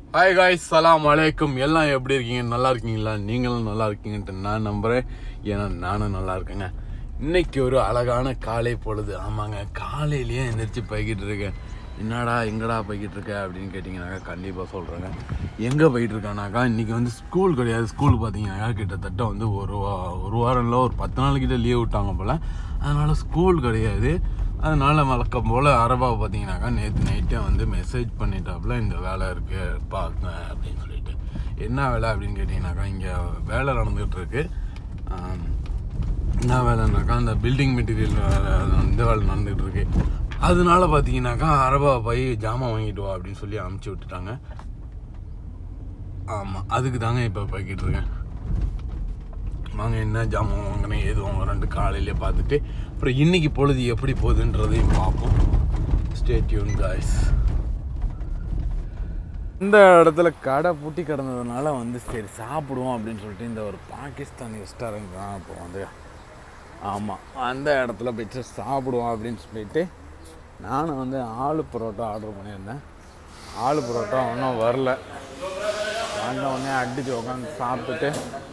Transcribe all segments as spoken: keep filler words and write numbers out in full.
Hi guys, சலாம் அலைக்கும். எல்லாம் எப்படி இருக்கீங்க? நல்லா இருக்கீங்களா? நீங்களும் நல்லா இருக்கீங்கன்ட்டு நான் நம்புகிறேன். ஏன்னா நானும் நல்லா இருக்கேங்க. இன்னைக்கு ஒரு அழகான காலை பொழுது. ஆமாங்க, காலையிலேயே எந்திரிச்சு போய்கிட்டு இருக்கேன். என்னடா எங்கடா போய்கிட்டு இருக்க அப்படின்னு கேட்டிங்கனாக்கா கண்டிப்பாக சொல்கிறேங்க. எங்கே போய்கிட்டு இருக்கேனாக்கா இன்றைக்கி வந்து ஸ்கூல் கிடையாது. ஸ்கூல் பார்த்தீங்கன்னாக்கா கிட்டத்தட்ட வந்து ஒரு வா ஒரு வாரம் இல்லை ஒரு பத்து நாளைக்கிட்ட லீவ் விட்டாங்க போல். அதனால் ஸ்கூல் கிடையாது. அதனால் வழக்கம் போல் அரபாவை பார்த்தீங்கன்னாக்கா நேற்று நைட்டே வந்து மெசேஜ் பண்ணிட்டாப்புல இந்த வேலை இருக்குது பாருங்க அப்படின்னு சொல்லிட்டு. என்ன வேலை அப்படின்னு கேட்டிங்கனாக்கா இங்கே வேலை நடந்துகிட்டு இருக்கு. என்ன வேலைனாக்கா அந்த பில்டிங் மெட்டீரியல் வேலை, இந்த வேலை நடந்துகிட்டு இருக்கு. அதனால பார்த்தீங்கன்னாக்கா அரபா போய் ஜாமான் வாங்கிட்டு வா அப்படின்னு சொல்லி அனுப்பிச்சி விட்டுட்டாங்க. ஆமாம், அதுக்கு தாங்க இப்போ போய்கிட்டு இருக்கேன். வாங்க, என்ன ஜாமான் வாங்கினேன் எது வாங்குறேன்ட்டு காலையிலே பார்த்துட்டு அப்புறம் இன்றைக்கி பொழுது எப்படி போகுதுன்றதையும் பார்ப்போம். Stay tuned guys. இந்த இடத்துல கடை பூட்டி கிடந்ததுனால வந்து சரி சாப்பிடுவோம் அப்படின்னு சொல்லிட்டு இந்த ஒரு பாகிஸ்தானி ரெஸ்டாரண்ட் தான் இப்போ வந்து. ஆமாம், அந்த இடத்துல போய்ட்டு சாப்பிடுவோம் அப்படின்னு சொல்லிட்டு நானும் வந்து ஆலு பரோட்டா ஆர்டர் பண்ணியிருந்தேன். ஆலு பரோட்டா ஒன்றும் வரல. வந்த உடனே அடித்து உட்காந்து சாப்பிட்டுட்டு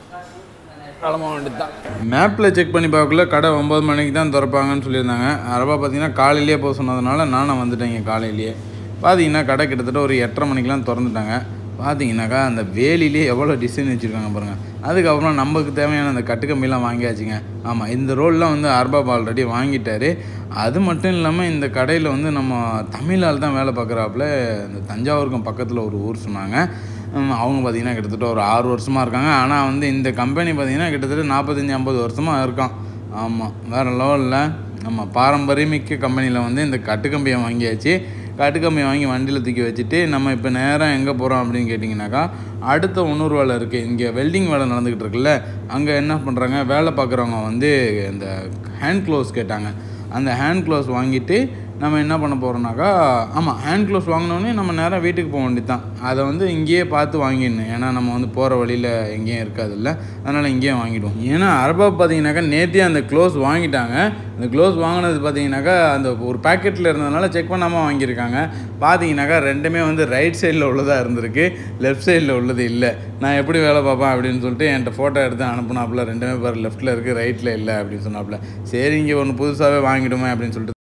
கிளம்ப வேண்டியது தான். மேப்பில் செக் பண்ணி பார்க்கல கடை ஒம்பது மணிக்கு தான் திறப்பாங்கன்னு சொல்லியிருந்தாங்க. அரபா பார்த்தீங்கன்னா காலையிலேயே போக சொன்னதுனால நானும் வந்துட்டேங்க. காலையிலேயே பார்த்தீங்கன்னா கடை கிட்டத்தட்ட ஒரு எட்டரை மணிக்கெலாம் திறந்துட்டாங்க. பார்த்தீங்கன்னாக்கா அந்த வேலிலே எவ்வளோ டிசைன் வச்சுருக்காங்க பாருங்கள். அதுக்கப்புறம் நமக்கு தேவையான அந்த கட்டுக்கம்பிலாம் வாங்கியாச்சுங்க. ஆமாம், இந்த ரோல்லாம் வந்து அர்பாப் ஆல்ரெடி வாங்கிட்டார். அது மட்டும் இல்லாமல் இந்த கடையில் வந்து நம்ம தமிழால் தான் வேலை பார்க்குறாப்புல. இந்த தஞ்சாவூருக்கும் பக்கத்தில் ஒரு ஊர் சொன்னாங்க. அவங்க பார்த்திங்கன்னா கிட்டத்தட்ட ஒரு ஆறு வருஷமாக இருக்காங்க. ஆனால் வந்து இந்த கம்பெனி பார்த்திங்கன்னா கிட்டத்தட்ட நாற்பத்தஞ்சி ஐம்பது வருஷமாக இருக்கான். ஆமாம், வேறு லெவலில். நம்ம பாரம்பரியமிக்க கம்பெனியில் வந்து இந்த கட்டுக்கம்பியை வாங்கியாச்சு. கட்டுக்கம்பியை வாங்கி வண்டியில் தூக்கி வச்சுட்டு நம்ம இப்போ நேராக எங்கே போகிறோம் அப்படின்னு கேட்டிங்கனாக்கா அடுத்த இன்னொரு வேலை இருக்குது. இங்கே வெல்டிங் வேலை நடந்துக்கிட்டு இருக்குல்ல, அங்கே என்ன பண்ணுறாங்க, வேலை பார்க்குறவங்க வந்து இந்த ஹேண்ட் க்ளோஸ் கேட்டாங்க. அந்த ஹேண்ட் க்ளோஸ் வாங்கிட்டு நம்ம என்ன பண்ண போகிறோம்னாக்கா, ஆமாம் ஹேண்ட் க்ளோஸ் வாங்கினோடனே நம்ம நேராக வீட்டுக்கு போக வேண்டியது தான். அதை வந்து இங்கேயே பார்த்து வாங்கிடணும். ஏன்னா நம்ம வந்து போகிற வழியில் எங்கேயும் இருக்காதுல்ல, அதனால் இங்கேயே வாங்கிடுவோம். ஏன்னா அரபா பார்த்தீங்கன்னாக்கா நேற்றே அந்த க்ளோஸ் வாங்கிட்டாங்க. அந்த க்ளோஸ் வாங்கினது பார்த்தீங்கன்னாக்கா அந்த ஒரு பேக்கெட்டில் இருந்ததுனால செக் பண்ணாமல் வாங்கியிருக்காங்க. பார்த்தீங்கன்னாக்கா ரெண்டுமே வந்து ரைட் சைடில் உள்ளதாக இருந்திருக்கு, லெஃப்ட் சைடில் உள்ளது இல்லை. நான் எப்படி வேலை பார்ப்பேன் அப்படின்னு சொல்லிட்டு என்கிட்ட ஃபோட்டோ எடுத்து அனுப்புனாப்புல. ரெண்டுமே பாரு லெஃப்ட்டில் இருக்குது ரைட்டில் இல்லை அப்படின்னு சொன்னாப்புல. சரி இங்கே ஒன்று புதுசாகவே வாங்கிடுமே அப்படின்னு சொல்லிட்டு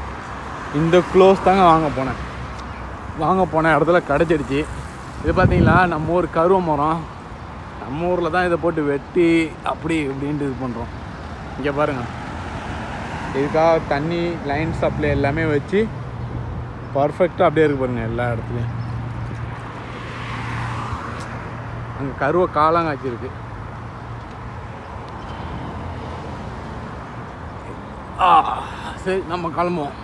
இந்த க்ளோஸ் தாங்க வாங்க போனேன். வாங்க போன இடத்துல கிடச்சிடுச்சு. இது பார்த்தீங்களா நம்ம ஊர் கருவ மரம். நம்ம ஊரில் தான் இதை போட்டு வெட்டி அப்படி இப்படின்ட்டு இது பண்ணுறோம். இங்கே பாருங்கள், இதுக்காக தண்ணி லைன் சப்ளை எல்லாமே வச்சு பர்ஃபெக்டாக அப்படியே இருக்கு பாருங்கள் எல்லா இடத்துலையும். அங்கே கருவ காலாங்காய்ச்சி இருக்குது. சரி நம்ம கிளம்புவோம்.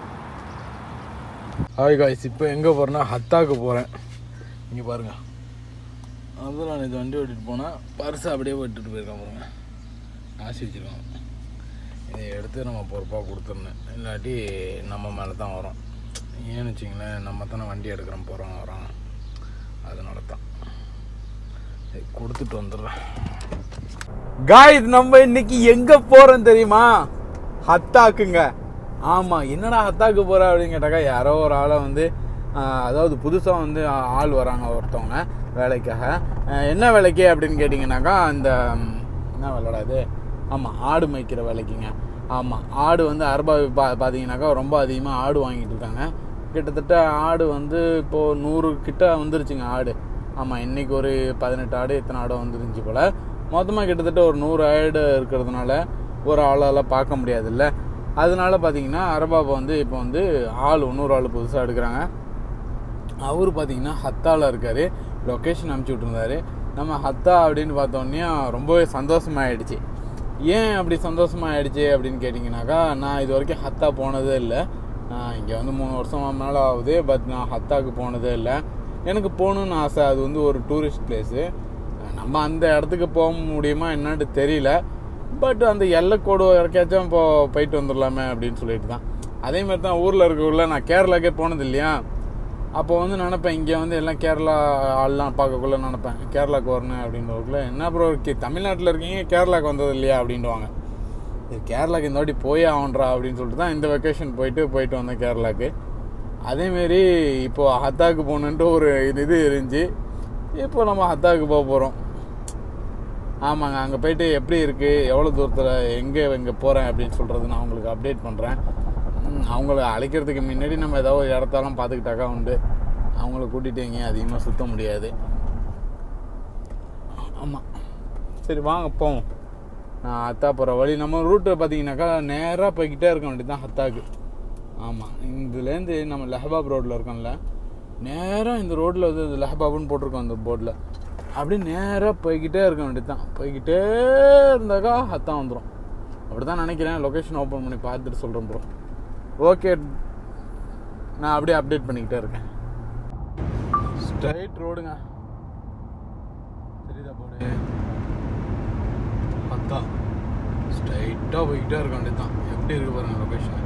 ஹாய் காய்ஸ், இப்போ எங்கே போகிறேன்னா ஹத்தாவுக்கு போகிறேன். இங்கே பாருங்கள், அதுதான் நான் இது வண்டி ஓட்டிகிட்டு போனேன். பர்ஸை அப்படியே விட்டுட்டு போயிருக்கேன் பாருங்கள். காசு வச்சுருக்கோம். இதை எடுத்து நம்ம பொறுப்பாக கொடுத்துருந்தேன். இல்லாட்டி நம்ம மேலே தான் வரோம். ஏன்னு வச்சிங்களேன், நம்ம தானே வண்டி எடுக்கிறோம், போகிறோம் வரோம். அதனால தான் கொடுத்துட்டு வந்துடுறேன். காய்ஸ், நம்ம இன்னைக்கு எங்கே போகிறோம் தெரியுமா? ஹத்தாக்குங்க. ஆமாம், என்னடா ஹத்தாக்கு போகிற அப்படின்னு கேட்டாக்கா யாரோ ஒரு ஆளை வந்து அதாவது புதுசாக வந்து ஆள் வராங்க ஒருத்தவங்க வேலைக்காக. என்ன வேலைக்கு அப்படின்னு கேட்டிங்கனாக்கா அந்த என்ன வேலைடா இது? ஆமாம், ஆடு மேய்க்கிற வேலைக்குங்க. ஆமாம், ஆடு வந்து அரபா பா பார்த்தீங்கன்னாக்கா ரொம்ப அதிகமாக ஆடு வாங்கிட்டு இருக்காங்க. கிட்டத்தட்ட ஆடு வந்து இப்போது நூறு கிட்ட வந்துருச்சுங்க ஆடு. ஆமாம், இன்றைக்கி ஒரு பதினெட்டு ஆடு இத்தனை ஆடு வந்துருந்துச்சு போல். மொத்தமாக கிட்டத்தட்ட ஒரு நூறு ஆடு இருக்கிறதுனால ஒரு ஆளால் பார்க்க முடியாதுல்ல. அதனால பார்த்தீங்கன்னா அரபாவை வந்து இப்போ வந்து ஆள் இன்னொரு ஆள் புதுசாக எடுக்கிறாங்க. அவர் பார்த்தீங்கன்னா ஹத்தாவில் இருக்கார். லொக்கேஷன் அனுப்பிச்சி விட்ருந்தாரு. நம்ம ஹத்தா அப்படின்னு பார்த்தோன்னே ரொம்பவே சந்தோஷமாகிடுச்சு. ஏன் அப்படி சந்தோஷமாகிடுச்சு அப்படின்னு கேட்டிங்கனாக்கா, நான் இது வரைக்கும் ஹத்தா போனதே இல்லை. இங்கே வந்து மூணு வருஷம் மேலே ஆகுது. பட் நான் ஹத்தாவுக்கு போனதே இல்லை. எனக்கு போகணுன்னு ஆசை. அது வந்து ஒரு டூரிஸ்ட் பிளேஸு. நம்ம அந்த இடத்துக்கு போக முடியுமா என்னன்னு தெரியல. பட் அந்த எல்லைக்கோடு வரைக்காச்சும் இப்போ போயிட்டு வந்துடலாமே அப்படின்னு சொல்லிட்டு தான். அதே மாதிரி தான் ஊரில் இருக்கக்குள்ள நான் கேரளாக்கே போனது இல்லையா, அப்போ வந்து நினப்பேன் இங்கே வந்து எல்லாம் கேரளா ஆள்லாம் பார்க்கக்குள்ள நினப்பேன் கேரளாவுக்கு வரணும் அப்படின்றதுக்குள்ள என்ன அப்புறம் தமிழ்நாட்டில் இருக்கீங்க கேரளாவுக்கு வந்தது இல்லையா அப்படின்ட்டுவாங்க. இது கேரளாவுக்கு இந்த வாட்டி போயே ஆகன்றா அப்படின்னு சொல்லிட்டு தான் இந்த வெக்கேஷன் போயிட்டு போயிட்டு வந்தேன் கேரளாவுக்கு. அதேமாரி இப்போது ஹத்தாக்கு போகணுன்ட்டு ஒரு இது இது இருந்துச்சு. இப்போ நம்ம ஹத்தாக்கு போக போகிறோம். ஆமாங்க, அங்கே போய்ட்டு எப்படி இருக்குது, எவ்வளோ தூரத்தில், எங்கே எங்கே போகிறேன் அப்படின்னு சொல்கிறது நான் உங்களுக்கு அப்டேட் பண்ணுறேன். அவங்கள அழைக்கிறதுக்கு முன்னாடி நம்ம ஏதாவது ஒரு இடத்தெல்லாம் பார்த்துக்கிட்டாக்கா உண்டு. அவங்கள கூட்டிகிட்டு எங்கேயும் அதிகமாக சுற்ற முடியாது. ஆமாம், சரி வாங்க போவோம். நான் ஹத்தா போகிற வழி நம்ம ரூட்டை பார்த்தீங்கன்னாக்கா நேராக போய்கிட்டே இருக்க வேண்டியது தான் ஹத்தாக்கு. ஆமாம், இதுலேருந்து நம்ம லஹபாப் ரோட்டில் இருக்கோம்ல, நேராக இந்த ரோட்டில் வந்து இந்த லஹபாப்னு போட்டிருக்கோம் அந்த போர்டில். அப்படியே நேராக போய்கிட்டே இருக்க வேண்டியது தான். போய்கிட்டே இருந்தாக்கா ஹத்தா வந்துடும். அப்படி தான் நினைக்கிறேன். லொக்கேஷன் ஓப்பன் பண்ணி பார்த்துட்டு சொல்கிறேன் ப்ரோ. ஓகே, நான் அப்படியே அப்டேட் பண்ணிக்கிட்டே இருக்கேன். ஸ்ட்ரைட் ரோடுங்க, தெரியுதா போடு, ஹத்தா. ஸ்ட்ரைட்டாக போய்கிட்டே இருக்க வேண்டியது தான். எப்படி இருக்கு பாருங்க லொக்கேஷன்.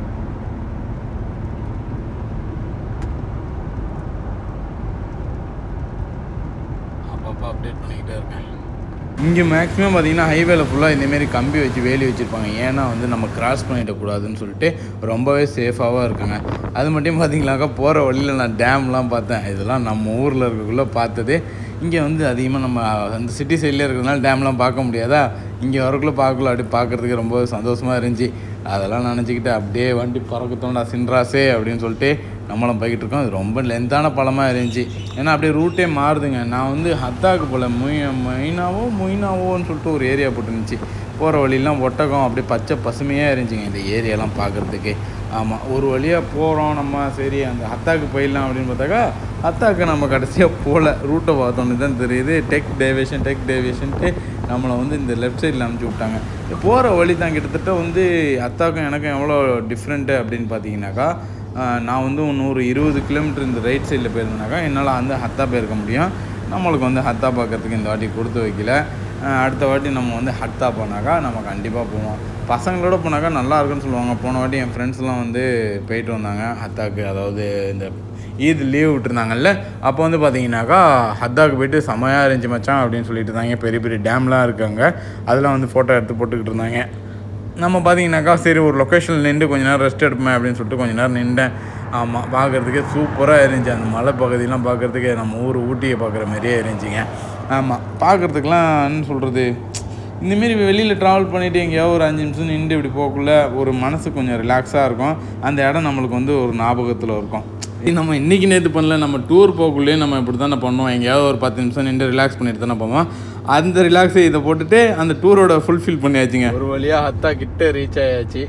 அப்பப்போ அப்டேட் பண்ணிக்கிட்டே இருக்கேன். இங்கே மேக்ஸிமம் பார்த்தீங்கன்னா ஹைவேல ஃபுல்லாக இந்தமாரி கம்பி வச்சு வேலி வச்சுருப்பாங்க. ஏன்னா வந்து நம்ம கிராஸ் பண்ணிடக்கூடாதுன்னு சொல்லிட்டு ரொம்பவே சேஃபாகவும் இருக்குங்க. அது மட்டும் பார்த்தீங்கன்னாக்கா போகிற வழியில் நான் டேம்லாம் பார்த்தேன். இதெல்லாம் நம்ம ஊரில் இருக்கக்குள்ளே பார்த்தது. இங்கே வந்து அதிகமாக நம்ம அந்த சிட்டி சைட்லேயே இருக்கிறதுனால டேம்லாம் பார்க்க முடியாதா. இங்கே வரக்குள்ளே பார்க்கல, அப்படி பார்க்குறதுக்கு ரொம்ப சந்தோஷமாக இருந்துச்சு. அதெல்லாம் நினச்சிக்கிட்டு அப்படியே வண்டி பறக்கத்தோண்டா சின்ராசே அப்படின்னு சொல்லிட்டு நம்மளும் போய்கிட்டு இருக்கோம். இது ரொம்ப லென்த்தான பழமாக இருந்துச்சு. ஏன்னா அப்படியே ரூட்டே மாறுதுங்க. நான் வந்து ஹத்தாக்கு போல் மொய் மொய்னாவோ மொய்னாவோன்னு சொல்லிட்டு ஒரு ஏரியா போட்டுருந்துச்சு. போகிற வழியெலாம் ஒட்டகம் அப்படியே பச்சை பசுமையாக இருந்துச்சுங்க இந்த ஏரியாலாம் பார்க்குறதுக்கு. ஆமாம், ஒரு வழியாக போகிறோம் நம்ம, சரி அந்த ஹத்தாக்கு போயிடலாம் அப்படின்னு பார்த்தாக்கா ஹத்தாக்கு நம்ம கடைசியாக போகல. ரூட்டை பார்த்தோன்னு தான் தெரியுது. டெக் டேவியேஷன் டெக் டேவியேஷன்ட்டு நம்மளை வந்து இந்த லெஃப்ட் சைடில் அனுப்பிச்சி விட்டாங்க. போகிற வழி தான் கிட்டத்தட்ட வந்து ஹத்தாக்கும் எனக்கும் எவ்வளோ டிஃப்ரெண்ட்டு அப்படின்னு பார்த்தீங்கன்னாக்கா, நான் வந்து நூறு இருபது கிலோமீட்டர் இந்த ரைட் சைடில் போயிருந்தேனாக்கா என்னால் வந்து ஹத்தா போயிருக்க முடியும். நம்மளுக்கு வந்து ஹத்தா பார்க்குறதுக்கு இந்த வாட்டி கொடுத்து வைக்கல. அடுத்த வாட்டி நம்ம வந்து ஹத்தா போனாக்கா நம்ம கண்டிப்பாக போவோம். பசங்களோட போனாக்கா நல்லா இருக்குன்னு சொல்லுவாங்க. போன வாட்டி என் ஃப்ரெண்ட்ஸ்லாம் வந்து போயிட்டு வந்தாங்க ஹத்தாக்கு. அதாவது இந்த ஈத் லீவ் விட்டுருந்தாங்கல்ல, அப்போ வந்து பார்த்தீங்கன்னாக்கா ஹத்தாக்கு போய்ட்டு செமையாக இருந்துச்சு மச்சான் அப்படின்னு சொல்லிட்டு இருந்தாங்க. பெரிய பெரிய டேம்லாம் இருக்காங்க, அதெல்லாம் வந்து ஃபோட்டோ எடுத்து போட்டுக்கிட்டு இருந்தாங்க. நம்ம பார்த்தீங்கன்னாக்கா சரி ஒரு லொக்கேஷனில் நின்று கொஞ்சம் நேரம் ரெஸ்ட் எடுப்பேன் அப்படின்னு சொல்லிட்டு கொஞ்சம் நேரம் நின்றேன். ஆமாம், பார்க்குறதுக்கே சூப்பராக இருந்துச்சு. அந்த மலை பகுதியெலாம் பார்க்குறதுக்கே நம்ம ஊர் ஊட்டியை பார்க்குற மாதிரியே இருந்துச்சுங்க. ஆமாம், பார்க்குறதுக்கெலாம் என்ன சொல்கிறது, இந்தமாரி வெளியில் ட்ராவல் பண்ணிவிட்டு எங்கேயாவது ஒரு அஞ்சு நிமிஷம் நின்று இப்படி போகக்குள்ள ஒரு மனசு கொஞ்சம் ரிலாக்ஸாக இருக்கும். அந்த இடம் நம்மளுக்கு வந்து ஒரு ஞாபகத்தில் இருக்கும். நம்ம இன்றைக்கி நேற்று பண்ணல, நம்ம டூர் போகக்குள்ளேயே நம்ம இப்படி தானே பண்ணுவோம். எங்கேயாவது ஒரு பத்து நிமிஷம் நின்று ரிலாக்ஸ் பண்ணிட்டு தானே போவோம். அந்த ரிலாக்ஸை இதை போட்டுட்டு அந்த டூரோட ஃபுல்ஃபில் பண்ணியாச்சுங்க. ஒரு வழியாக ஹத்தா கிட்ட ரீச் ஆயாச்சு.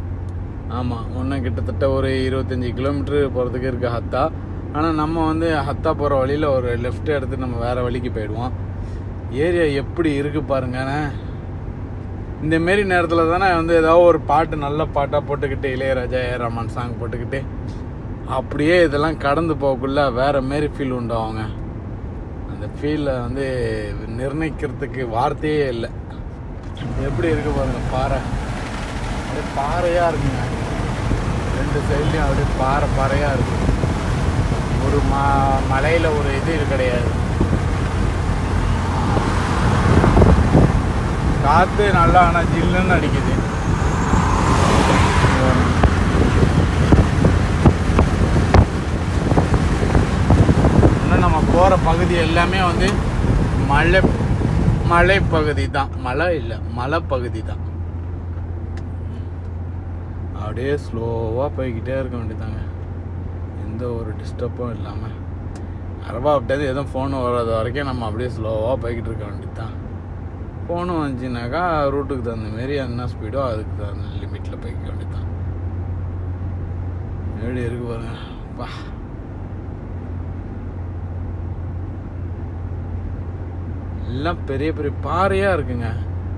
ஆமாம், ஒன்றும் கிட்டத்தட்ட ஒரு இருபத்தஞ்சி கிலோமீட்ரு போகிறதுக்கு இருக்குது ஹத்தா. ஆனால் நம்ம வந்து ஹத்தா போகிற வழியில் ஒரு லெஃப்ட் எடுத்து நம்ம வேறு வழிக்கு போயிடுவோம். ஏரியா எப்படி இருக்குது பாருங்கண்ணே. இந்தமாரி நேரத்தில் தானே வந்து ஏதாவது ஒரு பாட்டு நல்ல பாட்டாக போட்டுக்கிட்டு இளையராஜா ஏ ரஹ்மான் சாங் போட்டுக்கிட்டு அப்படியே இதெல்லாம் கடந்து போகக்குள்ள வேறு மாரி ஃபீல் உண்டாகுங்க. அந்த ஃபீலை வந்து நிர்ணயிக்கிறதுக்கு வார்த்தையே இல்லை. எப்படி இருக்குது பாருங்கள் பாறை. அப்படியே பாறையாக இருக்குங்க, ரெண்டு சைட்லேயும் அப்படியே பாறை பாறையாக இருக்குது. ஒரு ம மலையில் ஒரு இது கிடையாது. காற்று நல்லா ஆனால் ஜில்லுன்னு அடிக்குது. இன்னும் நம்ம போகிற பகுதி எல்லாமே வந்து மலை மலை பகுதி தான். மலை இல்லை, மலை பகுதி தான். அப்படியே ஸ்லோவாக போய்கிட்டே இருக்க வேண்டியதாங்க, எந்த ஒரு டிஸ்டர்பும் இல்லாமல். அரபா விட்டது எதுவும் ஃபோனு வராத வரைக்கும் நம்ம அப்படியே ஸ்லோவாக போய்கிட்டு இருக்க வேண்டியது தான். ஃபோனு வந்துச்சுனாக்கா ரூட்டுக்கு தகுந்த மாரி என்ன ஸ்பீடோ அதுக்கு தகுந்த லிமிட்டில் போய்க்க வேண்டியது தான். எப்படி இருக்கு பாருங்க பா. எல்லாம் பெரிய பெரிய பாறையாக இருக்குங்க.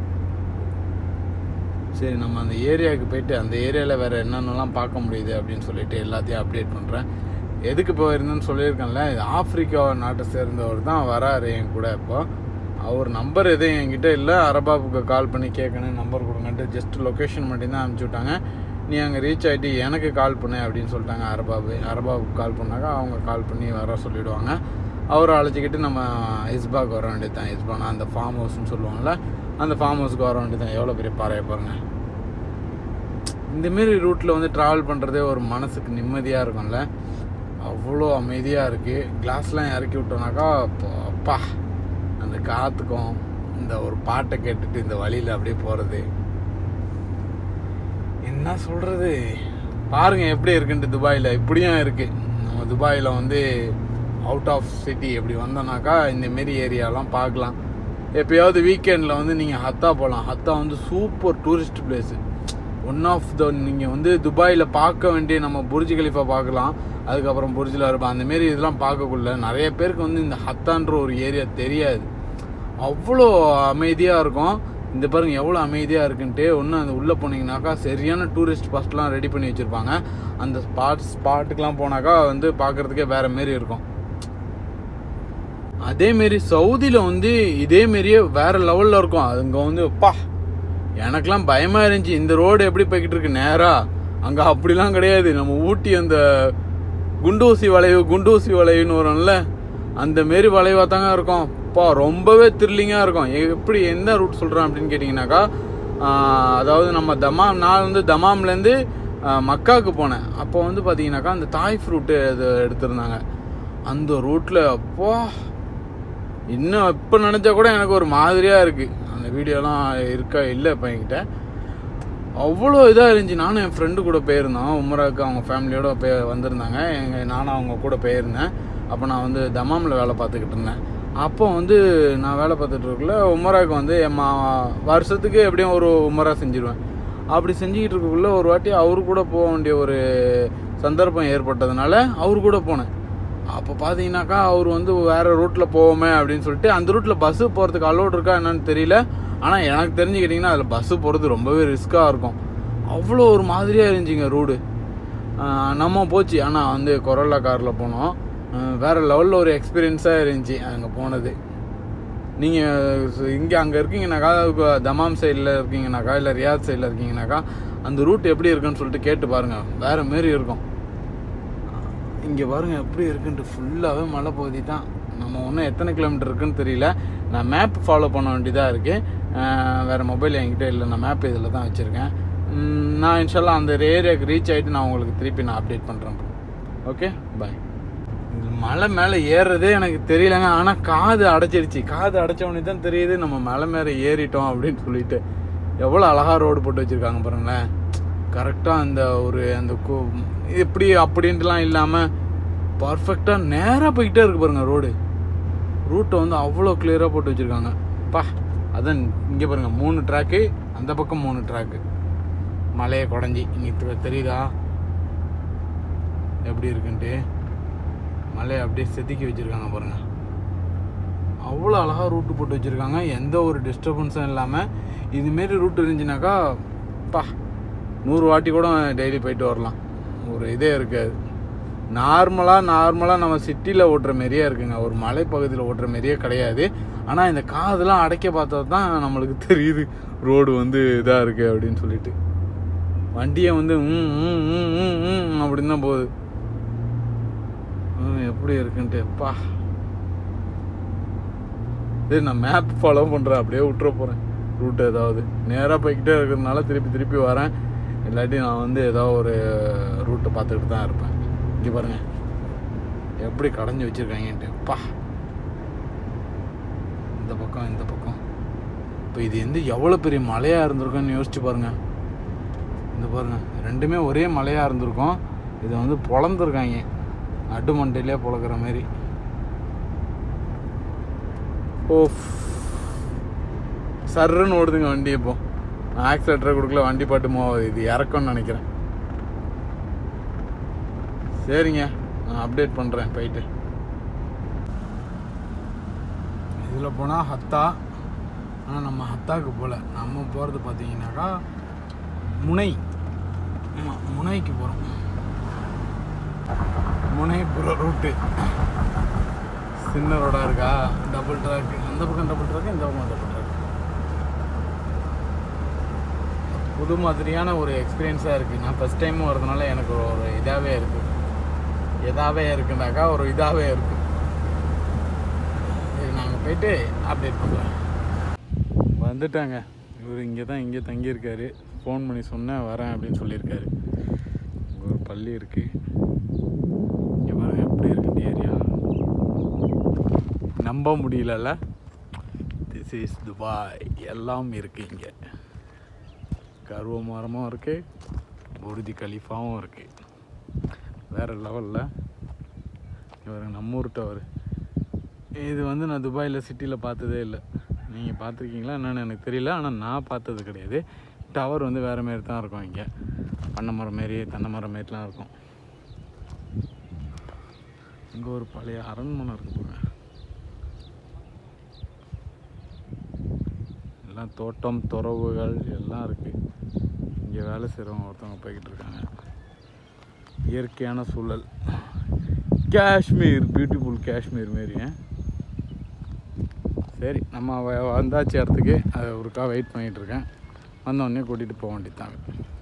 சரி, நம்ம அந்த ஏரியாவுக்கு போயிட்டு அந்த ஏரியாவில் வேறு என்னென்னலாம் பார்க்க முடியுது அப்படின்னு சொல்லிட்டு எல்லாத்தையும் அப்டேட் பண்ணுறேன். எதுக்கு போயிருந்தேன்னு சொல்லியிருக்கேன்ல, இது ஆஃப்ரிக்கா நாட்டை சேர்ந்தவர் தான் வராரு என் கூட. இப்போ அவர் நம்பர் எதுவும் என்கிட்ட இல்லை. அரபாபுக்கு கால் பண்ணி கேட்கணும், நம்பர் கொடுங்கன்ட்டு ஜஸ்ட் லொக்கேஷன் மட்டும்தான் அனுப்பிச்சி விட்டாங்க. நீ அங்கே ரீச் ஆகிட்டு எனக்கு கால் பண்ணு அப்படின்னு சொல்லிட்டாங்க அரபாபு. அரபாபுக்கு கால் பண்ணாக்கா அவங்க கால் பண்ணி வர சொல்லிவிடுவாங்க. அவரை அழைச்சிக்கிட்டு நம்ம இஸ்பாக்கு வர வேண்டியது தான். இஸ்பானா அந்த ஃபார்ம் ஹவுஸ்ன்னு சொல்லுவாங்கள்ல, அந்த ஃபார்ம் ஹவுஸ்க்கு வர வேண்டியது தான். எவ்வளோ பெரிய பாறையை பாருங்கள். இந்தமாரி ரூட்டில் வந்து ட்ராவல் பண்ணுறதே ஒரு மனசுக்கு நிம்மதியாக இருக்கும்ல. அவ்வளோ அமைதியாக இருக்குது. கிளாஸ்லாம் இறக்கி விட்டோம்னாக்கா அப்பா அந்த காற்றுக்கும் இந்த ஒரு பாட்டை கேட்டுட்டு இந்த வழியில் அப்படியே போகிறது, என்ன சொல்கிறது, பாருங்கள் எப்படி இருக்குன்ட்டு. துபாயில் இப்படியும் இருக்குது. நம்ம துபாயில் வந்து அவுட் ஆஃப் சிட்டி எப்படி வந்தோம்னாக்கா இந்தமாரி ஏரியாலாம் பார்க்கலாம். எப்போயாவது வீக்கெண்டில் வந்து நீங்கள் ஹத்தா போகலாம். ஹத்தா வந்து super tourist place. One of the நீங்கள் வந்து துபாயில் பார்க்க வேண்டிய நம்ம புர்ஜ் கலிஃபா பார்க்கலாம், அதுக்கப்புறம் புர்ஜில் இருப்போம், அந்தமாரி இதெல்லாம் பார்க்கக்குள்ள நிறைய பேருக்கு வந்து இந்த ஹத்தான்ற ஒரு ஏரியா தெரியாது. அவ்வளோ அமைதியாக இருக்கும். இந்த பாருங்க எவ்வளோ அமைதியாக இருக்குன்ட்டு. ஒன்று அந்த உள்ளே போனீங்கன்னாக்கா சரியான டூரிஸ்ட் பஸ்ட்லாம் ரெடி பண்ணி வச்சுருப்பாங்க. அந்த ஸ்பாட் ஸ்பாட்டுக்கெலாம் போனாக்கா வந்து பார்க்குறதுக்கே வேறு மாரி இருக்கும். அதேமாரி சவுதியில் வந்து இதேமாரியே வேறு லெவலில் இருக்கும். அதுங்க வந்து அப்பா எனக்கெலாம் பயமாக இருந்துச்சு, இந்த ரோடு எப்படி போய்கிட்டு இருக்கு நேராக. அங்கே அப்படிலாம் கிடையாது. நம்ம ஊட்டி அந்த குண்டூசி வளைவு குண்டூசி வளைவுன்னு வரும்ல, அந்த மாரி வளைவாக தாங்க இருக்கும். அப்பா ரொம்பவே த்ரில்லிங்காக இருக்கும். எப்படி எந்த ரூட் சொல்கிறேன் அப்படின்னு கேட்டிங்கனாக்கா, அதாவது நம்ம தமாம் நான் வந்து தமாம்லேருந்து மக்காவுக்கு போனேன். அப்போ வந்து பார்த்தீங்கன்னாக்கா அந்த தாய் ஃப்ரூட்டு அது எடுத்திருந்தாங்க. அந்த ரூட்டில் அப்போ இன்னும் இப்போ நினச்சா கூட எனக்கு ஒரு மாதிரியாக இருக்குது. அந்த வீடியோலாம் இருக்கா இல்லை இப்போ என்கிட்ட. அவ்வளோ இதாக இருந்துச்சு. நானும் என் ஃப்ரெண்டு கூட போயிருந்தோம் உம்ராவுக்கு. அவங்க ஃபேமிலியோடு பே வந்திருந்தாங்க. எங்கள் நானும் அவங்க கூட போயிருந்தேன். அப்போ நான் வந்து தமாமில் வேலை பார்த்துக்கிட்டு இருந்தேன். அப்போ வந்து நான் வேலை பார்த்துட்டு இருக்கல உம்ராவுக்கு வந்து என் வருஷத்துக்கு எப்படியும் ஒரு உம்ரா செஞ்சுருவேன். அப்படி செஞ்சுக்கிட்டு இருக்கக்குள்ள ஒரு வாட்டி அவரு கூட போக வேண்டிய ஒரு சந்தர்ப்பம் ஏற்பட்டதுனால அவரு கூட போனேன். அப்போ பார்த்தீங்கன்னாக்கா அவர் வந்து வேறு ரூட்டில் போவோமே அப்படின்னு சொல்லிட்டு அந்த ரூட்டில் பஸ்ஸு போகிறதுக்கு அலோடு இருக்கா என்னன்னு தெரியல. ஆனால் எனக்கு தெரிஞ்சுக்கிட்டிங்கன்னா அதில் பஸ்ஸு போகிறது ரொம்பவே ரிஸ்க்காக இருக்கும். அவ்வளோ ஒரு மாதிரியாக இருந்துச்சுங்க ரோடு. நம்ம போச்சு. ஆனால் வந்து கொரோலா காரில் போனோம். வேறு லெவலில் ஒரு எக்ஸ்பீரியன்ஸாக இருந்துச்சு அங்கே போனது. நீங்கள் இங்கே அங்கே இருக்கீங்கனாக்கா, தமாம் சைடில் இருக்கீங்கனாக்கா இல்லை ரியாத் சைடில் இருக்கீங்கனாக்கா அந்த ரூட் எப்படி இருக்குன்னு சொல்லிட்டு கேட்டு பாருங்கள். வேறு மாரி இருக்கும். இங்கே பாருங்கள் எப்படி இருக்குன்ட்டு. ஃபுல்லாகவே மலை பகுதி தான். நம்ம ஒன்றும் எத்தனை கிலோமீட்டர் இருக்குன்னு தெரியல. நான் மேப் ஃபாலோ பண்ண வேண்டியதாக இருக்குது. வேறு மொபைல் என்கிட்ட இல்லை. நான் மேப் இதில் தான் வச்சுருக்கேன். நான் இன்ஷால்லா அந்த ஏரியாவுக்கு ரீச் ஆகிட்டு நான் உங்களுக்கு திருப்பி நான் அப்டேட் பண்ணுறேன். Okay bye. இது மலை மேலே ஏறுறதே எனக்கு தெரியலங்க. ஆனால் காது அடைச்சிருச்சு. காது அடைச்சவனே தான் தெரியுது நம்ம மலை மேலே ஏறிட்டோம் அப்படின்னு சொல்லிட்டு. எவ்வளோ அழகாக ரோடு போட்டு வச்சுருக்காங்க பாருங்களேன். கரெக்டாக அந்த ஒரு அந்த எப்படி அப்படின்ட்டுலாம் இல்லாமல் பர்ஃபெக்டாக நேராக போய்கிட்டே இருக்குது பாருங்கள் ரோடு. ரூட்டை வந்து அவ்வளோ கிளியராக போட்டு வச்சுருக்காங்க. பா அதான் இங்கே பாருங்கள் மூணு ட்ராக்கு, அந்த பக்கம் மூணு ட்ராக்கு. மலையை குடஞ்சி இங்கே தெரியுதா எப்படி இருக்குன்ட்டு. மலையை அப்படியே செதுக்கி வச்சுருக்காங்க பாருங்கள். அவ்வளோ அழகாக ரூட்டு போட்டு வச்சுருக்காங்க. எந்த ஒரு டிஸ்டர்பன்ஸும் இல்லாமல். இதுமாரி ரூட் இருந்துச்சுனாக்கா பா நூறு வாட்டி கூட டெய்லி போயிட்டு வரலாம். ஒரு இதே இருக்காது. நார்மலாக நார்மலாக நம்ம சிட்டியில் ஓட்டுற மாரியே இருக்குங்க. ஒரு மலைப்பகுதியில் ஓட்டுற மாரியே கிடையாது. ஆனால் இந்த காதெல்லாம் அடைக்க பார்த்தா தான் நம்மளுக்கு தெரியுது ரோடு வந்து இதாக இருக்குது அப்படின்னு சொல்லிட்டு. வண்டியை வந்து ம் ம் ம் ம் ம் அப்படின்னு தான் போகுது. எப்படி இருக்குன்ட்டு பா. சரி நான் மேப் ஃபாலோ பண்ணுறேன். அப்படியே விட்டுற போகிறேன் ரூட்டு. ஏதாவது நேராக போய்கிட்டே இருக்கிறதுனால திருப்பி திருப்பி வரேன். இல்லாட்டி நான் வந்து ஏதோ ஒரு ரூட்டை பார்த்துக்கிட்டு தான் இருப்பேன். இங்கே பாருங்கள் எப்படி கடைஞ்சி வச்சுருக்காங்கன்ட்டு. பா இந்த பக்கம் இந்த பக்கம். இப்போ இது வந்து எவ்வளோ பெரிய மலையாக இருந்திருக்குன்னு யோசிச்சு பாருங்கள். இந்த பாருங்கள் ரெண்டுமே ஒரே மலையாக இருந்திருக்கும். இதை வந்து பொழந்துருக்காங்க நடு மண்டையிலே பொழக்கிற மாரி. ஓ சர்ன்னு ஓடுதுங்க வண்டி. இப்போ ஆக்சிலேட்டரை கொடுக்கல, வண்டி பாட்டு போகுது. இது இறக்கும்னு நினைக்கிறேன். சரிங்க நான் அப்டேட் பண்ணுறேன் போயிட்டு. இதில் போனால் ஹத்தா. ஆனால் நம்ம ஹத்தாவுக்கு போகல. நம்ம போகிறது பார்த்தீங்கன்னாக்கா முனை. ஆமாம் முனைக்கு போகிறோம். முனை புற ரூட்டு. சின்ன ரோடாக இருக்கா, டபுள் ட்ராக்கு. அந்த பக்கம் டபுள் ட்ராக்கு, இந்த பக்கம் டபுள் ட்ராக்கு. புது மாதிரியான ஒரு எக்ஸ்பீரியன்ஸாக இருக்குது. நான் ஃபஸ்ட் டைம் வரதுனால எனக்கு ஒரு இதாகவே இருக்குது. எதாகவே இருக்குனாக்கா ஒரு இதாகவே இருக்குது. சரி நாங்கள் போயிட்டு அப்டேட் பண்ணுறேன். வந்துட்டாங்க. இவர் இங்கே தான் இங்கே தங்கியிருக்காரு. ஃபோன் பண்ணி சொன்னேன் வரேன் அப்படின்னு சொல்லியிருக்காரு. ஒரு பள்ளி இருக்குது இங்கே பாருங்க. நம்ப முடியலல்ல. This is Dubai. எல்லாம் இருக்குது இங்கே. கருவ மரமும் இருக்குது, புர்ஜ் கலீஃபாவும் இருக்குது. வேறு லெவலில் இவர் நம்ம ஊர் டவர். இது வந்து நான் துபாயில் சிட்டியில் பார்த்ததே இல்லை. நீங்கள் பார்த்துருக்கீங்களா என்னென்னு எனக்கு தெரியல, ஆனால் நான் பார்த்தது கிடையாது. டவர் வந்து வேறு மாரி தான் இருக்கும். இங்கே பண்ணை மரம் மாரி தென்னை மரம் மாரிலாம் இருக்கும். இங்கே ஒரு பழைய அரண்மனை இருக்கு போங்க. எல்லாம் தோட்டம் துறவுகள் எல்லாம் இருக்குது. இங்கே வேலை செய்கிறவங்க ஒருத்தவங்க போய்கிட்டு இருக்காங்க. இயற்கையான சூழல். காஷ்மீர், பியூட்டிஃபுல் காஷ்மீர் மாரி. சரி, நம்ம வந்தாச்சு இடத்துக்கு. அதை ஒருக்கா வெயிட் பண்ணிகிட்ருக்கேன். வந்தோடனே கூட்டிகிட்டு போக வேண்டியதாங்க.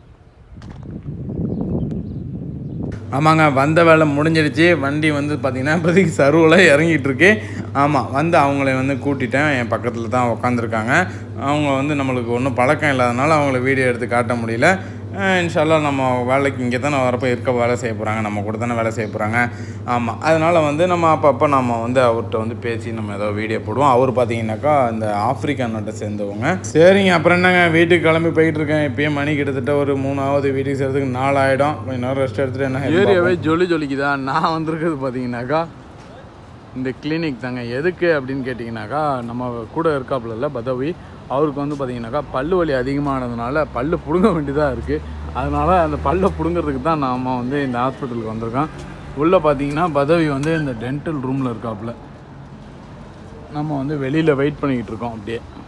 ஆமாங்க, வந்த வேலை முடிஞ்சிடுச்சு. வண்டி வந்து பார்த்திங்கன்னா இப்போதைக்கு சர்வில் இறங்கிட்டு இருக்கு. ஆமாம், வந்து அவங்கள வந்து கூட்டிட்டேன். என் பக்கத்தில் தான் உட்காந்துருக்காங்க. அவங்க வந்து நம்மளுக்கு ஒன்றும் பழக்கம் இல்லாதனால அவங்கள வீடியோ எடுத்து காட்ட முடியல. இன்ஷால்லா நம்ம வேலைக்கு இங்கே தானே வரப்போ இருக்க வேலை செய்ய போகிறாங்க, நம்ம கூட தானே வேலை செய்ய போகிறாங்க. ஆமாம், அதனால் வந்து நம்ம அப்பப்போ நம்ம வந்து அவர்கிட்ட வந்து பேசி நம்ம ஏதோ வீடியோ போடுவோம். அவர் பார்த்தீங்கன்னாக்கா இந்த ஆப்பிரிக்கா நாட்டை சேர்ந்தவங்க. சரிங்க, அப்புறம் என்னங்க, வீட்டுக்கு கிளம்பி போயிட்டு இருக்கேன். இப்போயே மணி கிட்டத்தட்ட ஒரு மூணாவது வீட்டுக்கு சேர்றதுக்கு நாலு ஆகிடும். கொஞ்சம் நேரம் ரெஸ்ட் எடுத்துகிட்டு என்ன ஏரியாவே ஜொலி ஜொலிக்குதா. நான் வந்திருக்கிறது பார்த்தீங்கன்னாக்கா இந்த கிளினிக் தாங்க. எதுக்கு அப்படின்னு கேட்டிங்கனாக்கா, நம்ம கூட இருக்காப்புல இல்லை பதவி, அவருக்கு வந்து பார்த்திங்கனாக்கா பல்லு வலி அதிகமானதுனால பல்லு பிடுங்க வேண்டியதாக இருக்குது. அதனால் அந்த பல்லை பிடுங்கிறதுக்கு தான் நாம் வந்து இந்த ஹாஸ்பிட்டலுக்கு வந்திருக்கோம். உள்ளே பார்த்திங்கன்னா பதவி வந்து இந்த டென்டல் ரூமில் இருக்காப்புல. நம்ம வந்து வெளியில் வெயிட் பண்ணிக்கிட்டு இருக்கோம் அப்படியே.